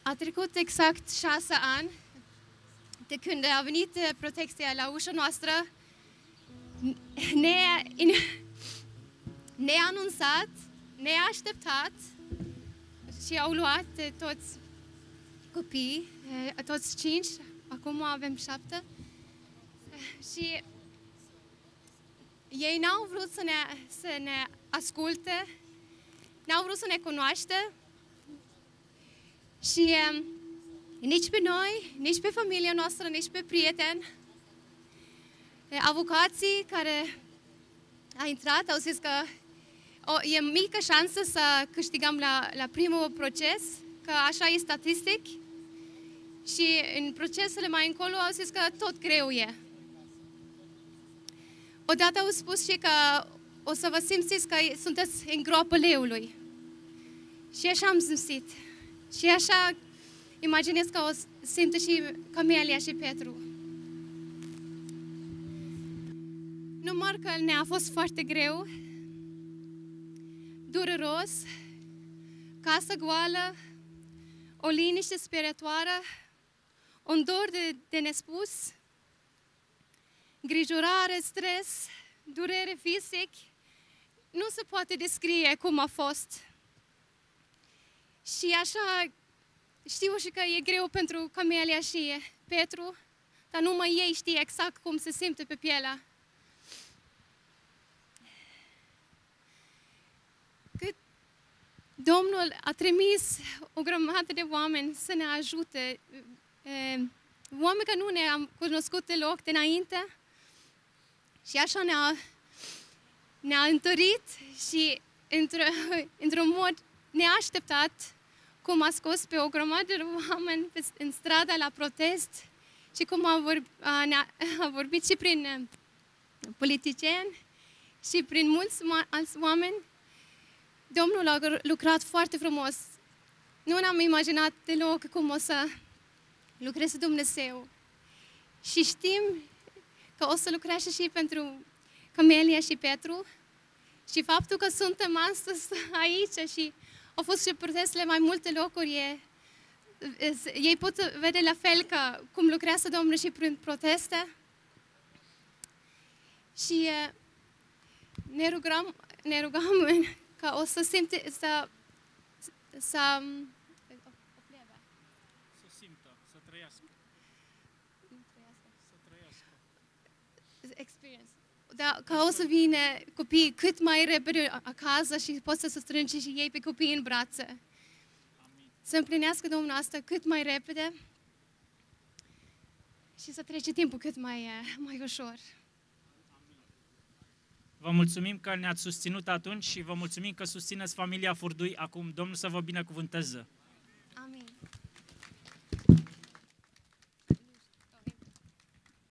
A trecut exact 6 ani de când a venit protecția la ușa noastră, neanunțat, neașteptat, și au luat toți copii, toți 5, acum avem 7. Și ei n-au vrut să ne asculte, n-au vrut să ne cunoaște și nici pe noi, nici pe familia noastră, nici pe prieteni. Avocații care au intrat au zis că e mică șansă să câștigăm la primul proces, că așa e statistic, și în procesele mai încolo au zis că tot greu e. Odată au spus și că o să vă simțiți că sunteți în groapa leului. Și așa am simțit. Și așa imaginez că o simte și Camelia și Petru. Numai că ne-a fost foarte greu, dureros, casă goală, o liniște spirituală, un dor de nespus, îngrijorare, stres, durere fizic. Nu se poate descrie cum a fost. Și așa știu și că e greu pentru Camelia și Petru, dar numai ei știe exact cum se simte pe pielea. Cât Domnul a trimis o grămadă de oameni să ne ajute, oameni care nu ne-am cunoscut deloc dinainte, și așa ne-a întărit și într-un mod neașteptat, cum a scos pe o grămadă de oameni în strada la protest și cum a vorbit și prin politicieni și prin mulți alți oameni. Domnul a lucrat foarte frumos. Nu ne-am imaginat deloc cum o să lucreze Dumnezeu. Și știm că o să lucreze și pentru Camelia și Petru. Și faptul că suntem astăzi aici și au fost și protestele mai multe locuri, ei pot vede la fel că cum lucrează Domnul și prin proteste. Și ne rugăm că o să simte, să simtă, să trăiască. Experience. Da, că o să vină copiii cât mai repede acasă și pot să se strânge și ei pe copii în brațe. Amin. Să împlinească Domnul asta cât mai repede și să trece timpul cât mai ușor. Vă mulțumim că ne-ați susținut atunci și vă mulțumim că susțineți familia Furdui acum. Domnul să vă binecuvânteze!